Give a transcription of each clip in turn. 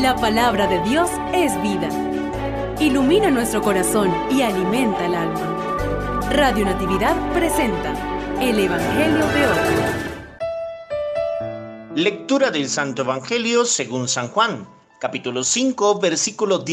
La palabra de Dios es vida. Ilumina nuestro corazón y alimenta el alma. Radio Natividad presenta el Evangelio de hoy. Lectura del Santo Evangelio según San Juan, capítulo 5, versículos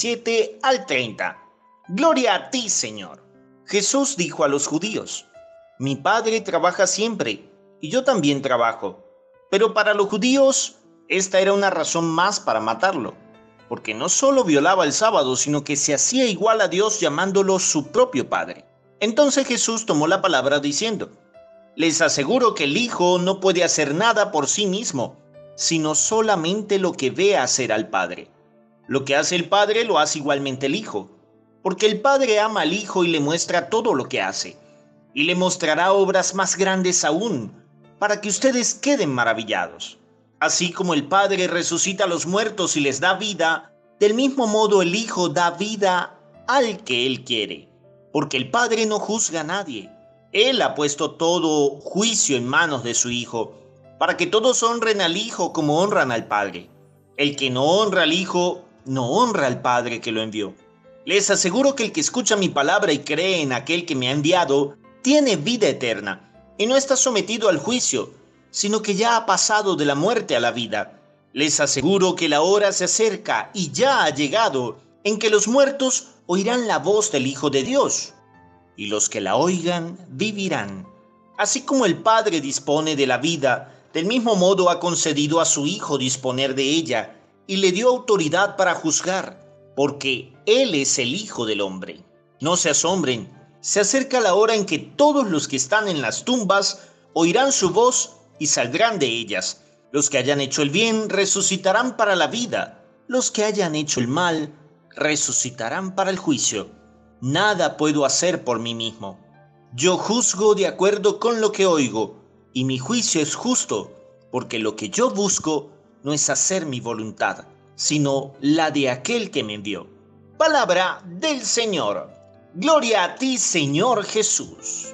17 al 30. Gloria a ti, Señor. Jesús dijo a los judíos: Mi Padre trabaja siempre, y yo también trabajo. Pero para los judíos, esta era una razón más para matarlo, porque no solo violaba el sábado, sino que se hacía igual a Dios llamándolo su propio Padre. Entonces Jesús tomó la palabra diciendo: Les aseguro que el Hijo no puede hacer nada por sí mismo, sino solamente lo que ve hacer al Padre. Lo que hace el Padre lo hace igualmente el Hijo, porque el Padre ama al Hijo y le muestra todo lo que hace, y le mostrará obras más grandes aún, para que ustedes queden maravillados. Así como el Padre resucita a los muertos y les da vida, del mismo modo el Hijo da vida al que Él quiere, porque el Padre no juzga a nadie. Él ha puesto todo juicio en manos de su Hijo, para que todos honren al Hijo como honran al Padre. El que no honra al Hijo, no honra al Padre que lo envió. Les aseguro que el que escucha mi palabra y cree en aquel que me ha enviado, tiene vida eterna, y no está sometido al juicio, sino que ya ha pasado de la muerte a la vida. Les aseguro que la hora se acerca y ya ha llegado, en que los muertos oirán la voz del Hijo de Dios, y los que la oigan vivirán. Así como el Padre dispone de la vida, del mismo modo ha concedido a su Hijo disponer de ella, y le dio autoridad para juzgar, porque Él es el Hijo del Hombre. No se asombren, se acerca la hora en que todos los que están en las tumbas oirán su voz y saldrán de ellas. Los que hayan hecho el bien resucitarán para la vida. Los que hayan hecho el mal resucitarán para el juicio. Nada puedo hacer por mí mismo. Yo juzgo de acuerdo con lo que oigo, y mi juicio es justo, porque lo que yo busco no es hacer mi voluntad, sino la de aquel que me envió. Palabra del Señor. Gloria a ti, Señor Jesús.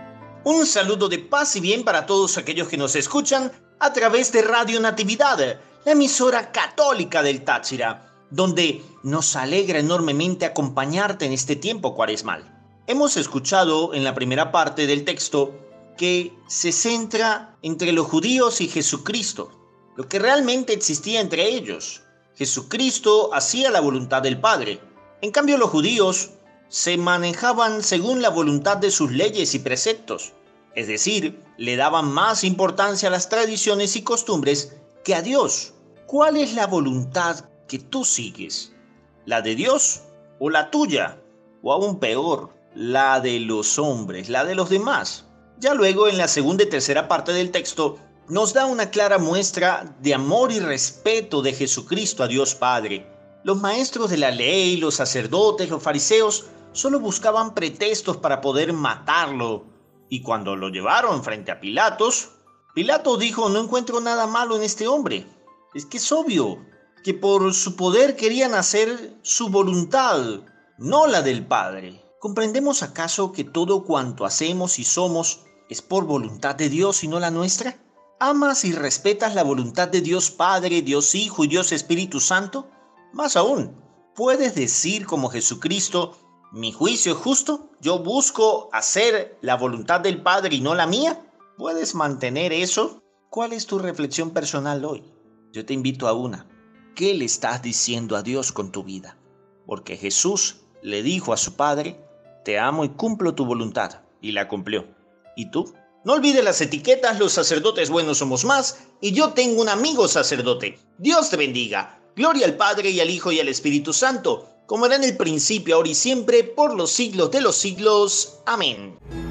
Un saludo de paz y bien para todos aquellos que nos escuchan a través de Radio Natividad, la emisora católica del Táchira, donde nos alegra enormemente acompañarte en este tiempo cuaresmal. Hemos escuchado en la primera parte del texto que se centra entre los judíos y Jesucristo, lo que realmente existía entre ellos. Jesucristo hacía la voluntad del Padre. En cambio, los judíos se manejaban según la voluntad de sus leyes y preceptos, es decir, le daban más importancia a las tradiciones y costumbres que a Dios. ¿Cuál es la voluntad que tú sigues? ¿La de Dios o la tuya? O aún peor, la de los hombres, la de los demás. Ya luego en la segunda y tercera parte del texto nos da una clara muestra de amor y respeto de Jesucristo a Dios Padre. Los maestros de la ley, los sacerdotes, los fariseos, solo buscaban pretextos para poder matarlo. Y cuando lo llevaron frente a Pilatos, Pilato dijo: no encuentro nada malo en este hombre. Es que es obvio que por su poder querían hacer su voluntad, no la del Padre. ¿Comprendemos acaso que todo cuanto hacemos y somos es por voluntad de Dios y no la nuestra? ¿Amas y respetas la voluntad de Dios Padre, Dios Hijo y Dios Espíritu Santo? Más aún, ¿puedes decir como Jesucristo: mi juicio es justo, yo busco hacer la voluntad del Padre y no la mía? ¿Puedes mantener eso? ¿Cuál es tu reflexión personal hoy? Yo te invito a una. ¿Qué le estás diciendo a Dios con tu vida? Porque Jesús le dijo a su Padre: te amo y cumplo tu voluntad, y la cumplió. ¿Y tú? No olvides las etiquetas: los sacerdotes buenos somos más, y yo tengo un amigo sacerdote. Dios te bendiga. Gloria al Padre y al Hijo y al Espíritu Santo, como era en el principio, ahora y siempre, por los siglos de los siglos. Amén.